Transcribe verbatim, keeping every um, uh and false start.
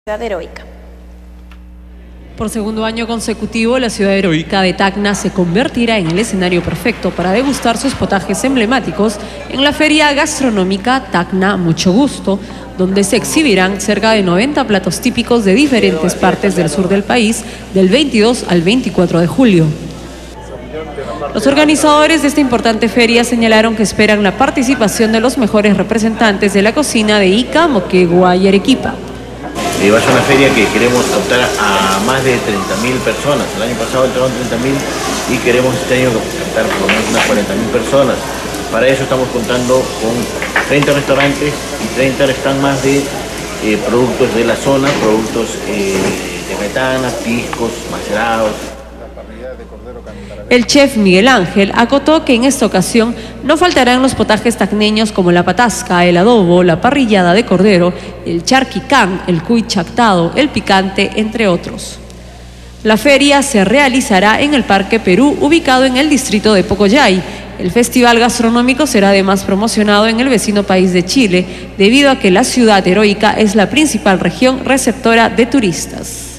Ciudad Heroica. Por segundo año consecutivo, la ciudad heroica de Tacna se convertirá en el escenario perfecto para degustar sus potajes emblemáticos en la feria gastronómica Tacna Mucho Gusto, donde se exhibirán cerca de noventa platos típicos de diferentes partes del sur del país del veintidós al veinticuatro de julio. Los organizadores de esta importante feria señalaron que esperan la participación de los mejores representantes de la cocina de Ica, Moquegua y Arequipa. Eh, va a ser una feria que queremos captar a más de treinta mil personas. El año pasado entraron treinta mil y queremos este año captar por lo menos unas cuarenta mil personas. Para eso estamos contando con treinta restaurantes y treinta están más de eh, productos de la zona, productos eh, de metana, piscos, macerados. El chef Miguel Ángel acotó que en esta ocasión no faltarán los potajes tacneños como la patasca, el adobo, la parrillada de cordero, el charquicán, el cuy chactado, el picante, entre otros. La feria se realizará en el Parque Perú, ubicado en el distrito de Pocoyay. El festival gastronómico será además promocionado en el vecino país de Chile, debido a que la ciudad heroica es la principal región receptora de turistas.